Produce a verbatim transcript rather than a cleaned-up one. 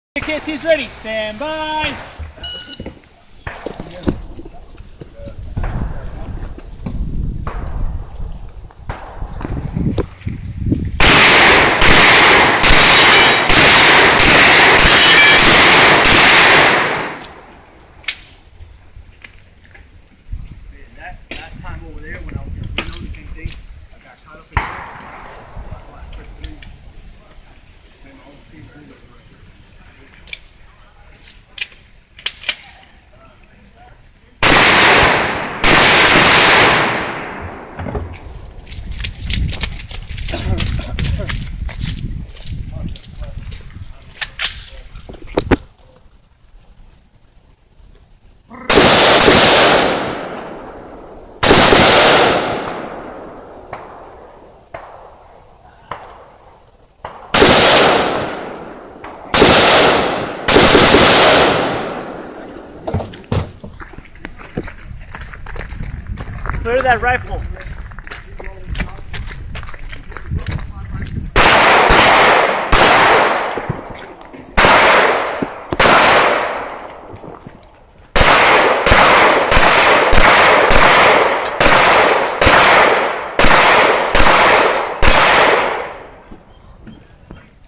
Kids, he's ready. Stand by. That last time over there when I was doing the same thing, I got caught up in there. That's why I tripped through. Made my own speed earlier. Clear that rifle.